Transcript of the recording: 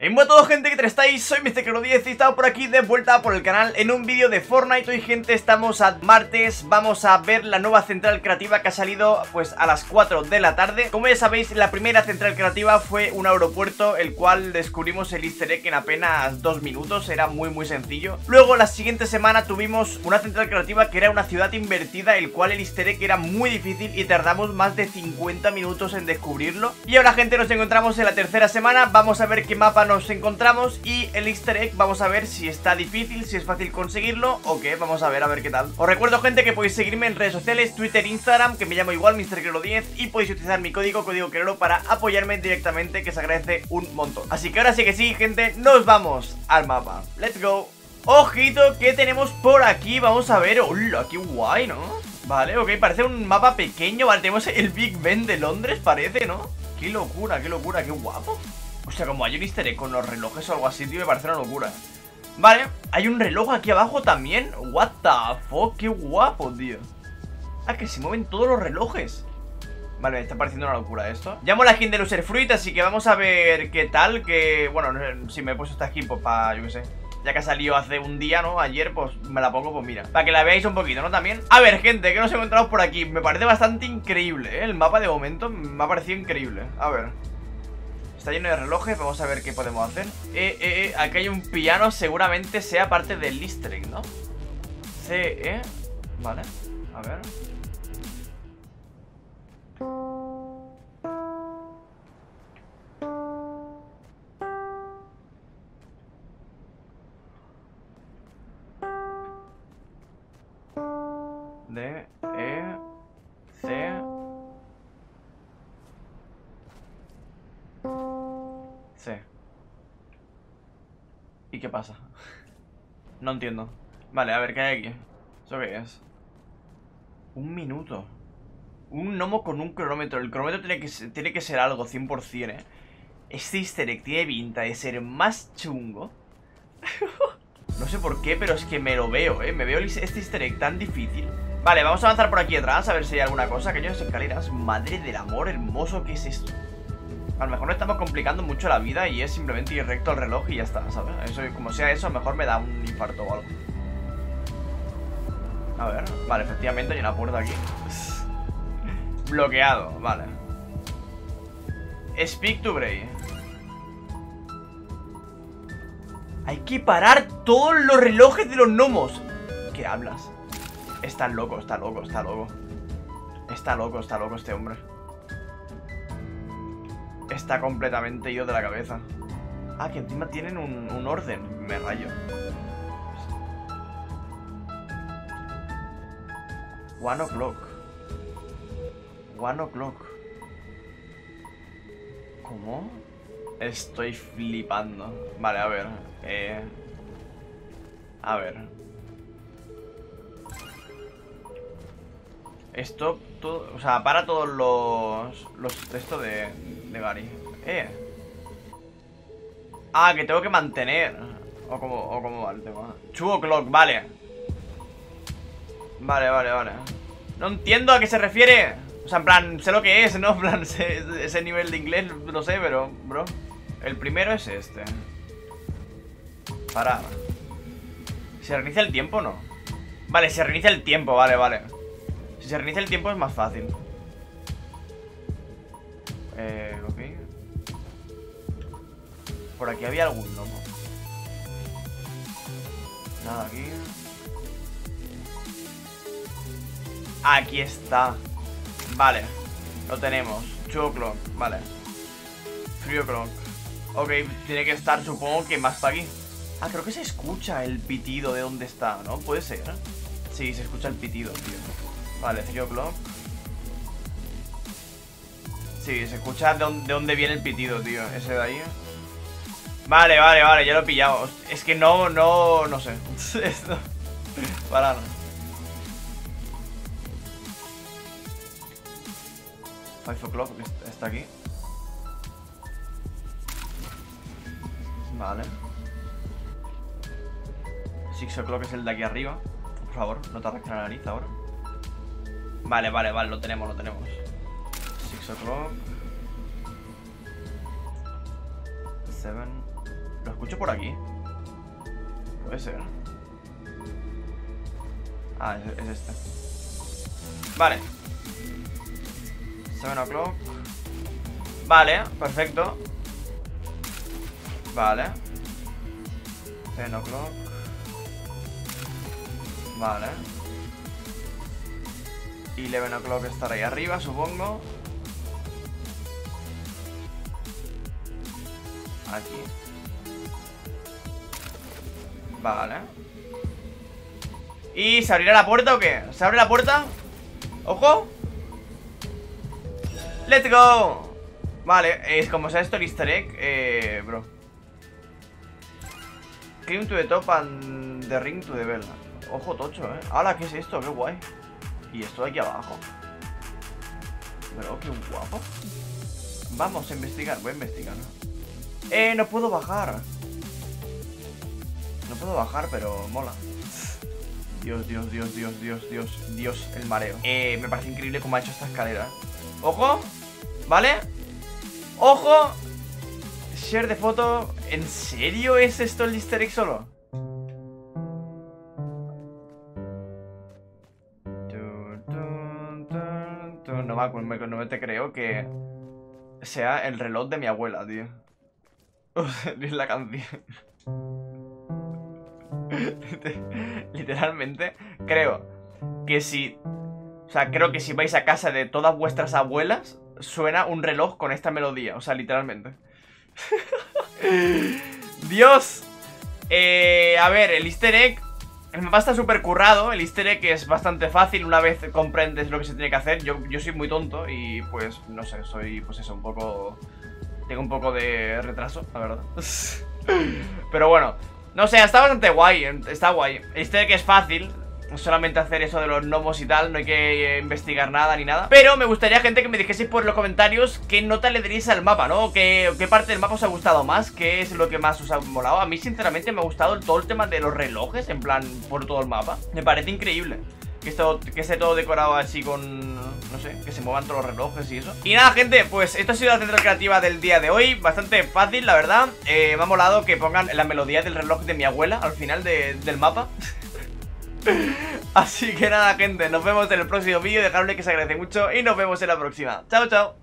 Hola a todos, gente, ¿qué tal estáis? Soy MrClero10 y estamos por aquí de vuelta por el canal en un vídeo de Fortnite. Hoy, gente, estamos a martes, vamos a ver la nueva central creativa que ha salido pues a las 4 de la tarde. Como ya sabéis, la primera central creativa fue un aeropuerto, el cual descubrimos el easter egg en apenas 2 minutos, era muy sencillo. Luego la siguiente semana tuvimos una central creativa que era una ciudad invertida, el cual el easter egg era muy difícil y tardamos más de 50 minutos en descubrirlo. Y ahora, gente, nos encontramos en la tercera semana, vamos a ver qué mapa nos encontramos y el easter egg, vamos a ver si está difícil, si es fácil conseguirlo o qué, vamos a ver qué tal. Os recuerdo, gente, que podéis seguirme en redes sociales, Twitter, Instagram, que me llamo igual, MrClero10, y podéis utilizar mi código Clero para apoyarme directamente, que se agradece un montón. Así que ahora sí que sí, gente, nos vamos al mapa. Let's go. Ojito, ¿qué tenemos por aquí? Vamos a ver. ¡Hola! ¡Qué guay!, ¿no? Vale, ok, parece un mapa pequeño. Vale, tenemos el Big Ben de Londres, parece, ¿no? ¡Qué locura, qué guapo! O sea, como hay un easter egg con los relojes o algo así, tío, me parece una locura. Vale, hay un reloj aquí abajo también. What the fuck, qué guapo, tío. Ah, que se mueven todos los relojes. Vale, me está pareciendo una locura esto. Llamo la skin de Loserfruit, así que vamos a ver qué tal. Que, bueno, si me he puesto esta skin, pues para, yo qué sé, ya que ha salido hace un día, ¿no? Ayer, pues me la pongo, pues mira, para que la veáis un poquito, ¿no? También. A ver, gente, ¿qué nos encontramos por aquí? Me parece bastante increíble, ¿eh? El mapa de momento me ha parecido increíble. A ver. Está lleno de relojes, vamos a ver qué podemos hacer. Aquí hay un piano, seguramente sea parte del easter egg, ¿no? Vale, a ver. D, E, C. Sí. ¿Y qué pasa? No entiendo. Vale, a ver, ¿qué hay aquí? ¿Eso qué es? Un minuto. Un gnomo con un cronómetro. El cronómetro tiene que ser algo 100%, ¿eh? Este easter egg tiene pinta de ser más chungo. No sé por qué, pero es que me lo veo, ¿eh? Me veo este easter egg tan difícil. Vale, vamos a avanzar por aquí atrás a ver si hay alguna cosa. Aquellas escaleras. Madre del amor hermoso, ¿qué es esto? A lo mejor no estamos complicando mucho la vida y es simplemente ir recto al reloj y ya está, ¿sabes? Eso, como sea eso, a lo mejor me da un infarto o algo. A ver, vale, efectivamente hay una puerta aquí. Bloqueado, vale. Speak to Bray. Hay que parar todos los relojes de los gnomos. ¿Qué hablas? Está loco este hombre. Está completamente ido de la cabeza. Ah, que encima tienen un orden. Me rayo. 1 o'clock. 1 o'clock. ¿Cómo? Estoy flipando. Vale, a ver. A ver. Esto, todo, o sea, para todos los esto de Gary. Ah, que tengo que mantener. O como va el tema. 2 o'clock, vale. Vale. No entiendo a qué se refiere. O sea, en plan, sé lo que es, ¿no? En plan, ese nivel de inglés lo sé, pero, bro. El primero es este. Parar. ¿Se reinicia el tiempo o no? Vale, se reinicia el tiempo, vale. Si se reinicia el tiempo es más fácil. Ok. Por aquí había algún gnomo. Nada aquí. Aquí está. Vale, lo tenemos. 2 o'clock, vale. 3 o'clock. Ok, tiene que estar, supongo que más para aquí. Ah, creo que se escucha el pitido de dónde está, ¿no? Puede ser. Sí, se escucha el pitido, tío. Vale, 3 o'clock. Sí, se escucha de dónde viene el pitido, tío. Ese de ahí. Vale, ya lo he pillado. Es que no sé. Esto. Para. 5 o'clock, está aquí. Vale. 6 o'clock es el de aquí arriba. Por favor, no te arrastres la nariz ahora. Vale, lo tenemos. 6 o'clock. 7. Lo escucho por aquí. Puede ser. Ah, es este. Vale. 7 o'clock. Vale, perfecto. Vale. 10 o'clock. Vale. Y 11 o'clock estará ahí arriba, supongo. Aquí. Vale. ¿Y se abrirá la puerta o qué? ¿Se abre la puerta? ¡Ojo! ¡Let's go! Vale, es como sea esto el easter egg, bro. Climb to the top and the ring to the bell. Ojo tocho, ¡Hala! ¿Qué es esto? ¡Qué guay! Y esto de aquí abajo. Pero qué guapo. Vamos a investigar, voy a investigar. No puedo bajar. No puedo bajar, pero mola. Dios, Dios, Dios, Dios, Dios, Dios, Dios, el mareo. Me parece increíble cómo ha hecho esta escalera. ¡Ojo! ¿Vale? ¡Ojo! Share de foto. ¿En serio es esto el easter egg solo? No me te creo que sea el reloj de mi abuela, tío. O sea, es la canción. Literalmente creo que si... O sea, creo que si vais a casa de todas vuestras abuelas, suena un reloj con esta melodía. O sea, literalmente. Dios. A ver, el easter egg. El mapa está súper currado. El easter egg es bastante fácil una vez comprendes lo que se tiene que hacer. Yo soy muy tonto y pues, no sé, soy pues eso, un poco... Tengo un poco de retraso, la verdad. Pero bueno, no sé, está bastante guay. Está guay. El easter egg es fácil. Solamente hacer eso de los gnomos y tal. No hay que investigar nada ni nada. Pero me gustaría, gente, que me dijeseis por los comentarios qué nota le daréis al mapa, ¿no? ¿Qué parte del mapa os ha gustado más? ¿Qué es lo que más os ha molado? A mí, sinceramente, me ha gustado todo el tema de los relojes. En plan, por todo el mapa. Me parece increíble que esté todo decorado así con... No sé, que se muevan todos los relojes y eso. Y nada, gente, pues esto ha sido la central creativa del día de hoy. Bastante fácil, la verdad. Me ha molado que pongan la melodía del reloj de mi abuela al final del mapa. Así que nada, gente, nos vemos en el próximo vídeo. Dejadle que se agradece mucho y nos vemos en la próxima. Chao, chao.